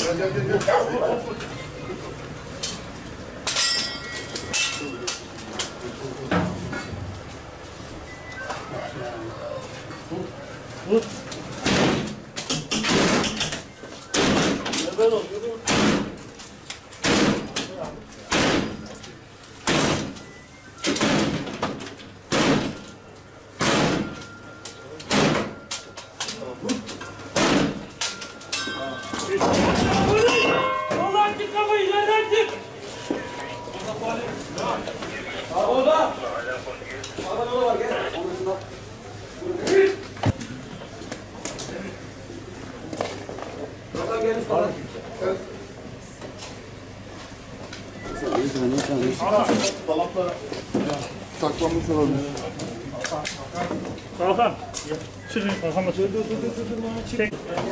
Dolapta saklanmış olabilir. Kalkan. Çıkın kalkan. Çek.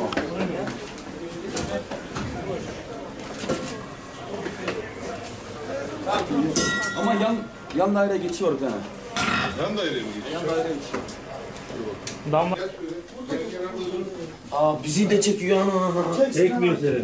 Ama yan daire geçiyor bir tane. Yan daireye mi geçiyor? Yan daire geçiyor. Damla. Aa bizi de çekiyor ana. Çekmiyor seni.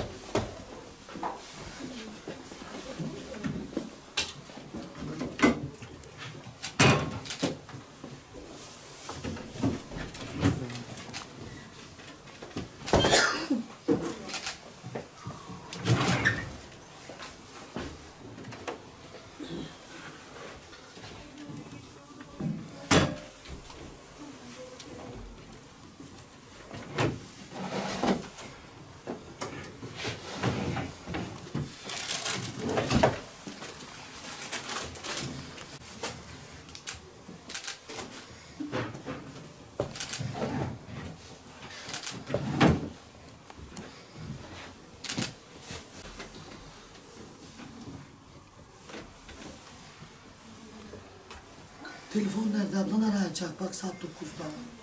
Telefon nerede? Ablan arayacak. Bak saat 9'da.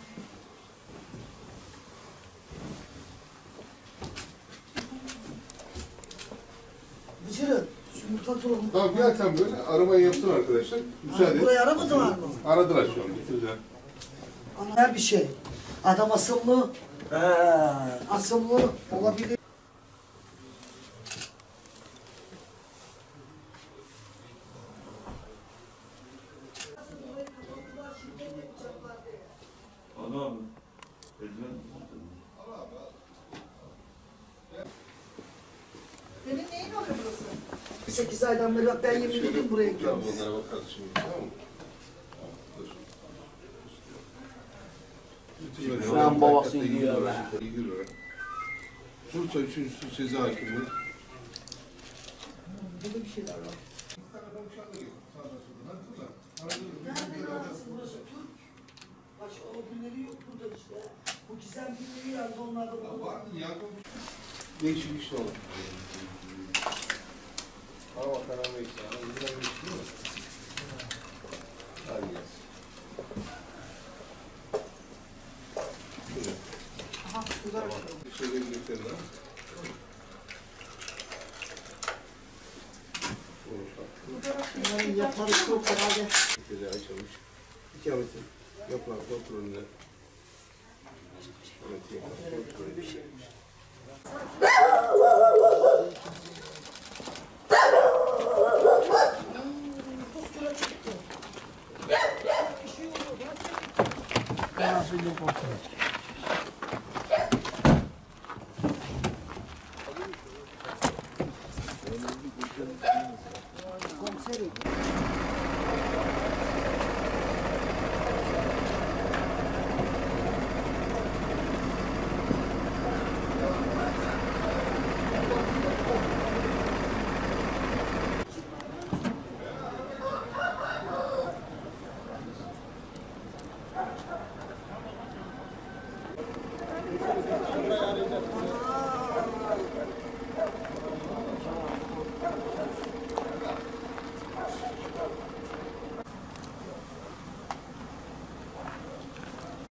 Bıcırın. Şu mutfak dolabını... Tamam gel sen böyle arabayı yaptın arkadaşlar. Müsaade et. Burayı aramadılar mı? Aradılar şu an. Getireceğim. Her bir şey. Adam asımlı. Asımlı olabilir. Ana abi. 8 aydan beri bak ben yemin ediyorum buraya gidiyorum. Onlara bakarız şimdi. Tamam mı? Şu an babası gidiyor be. Bursa 3. Ceza Hakimi. Burada bir şeyler var. Başka o günleri yok burada işte. Bu gizem günleri yandı onlarda da var. Değişik işte olur. Ama karar verirsen. Güzel bir iş değil mi? Hadi gelsin. Aha sular. Şöyle götürelim ha. Bunların yaparı çok herhalde. Güzel açılmış. İkametin yapılan kontrolünde. Evet, yapılan kontrolünde.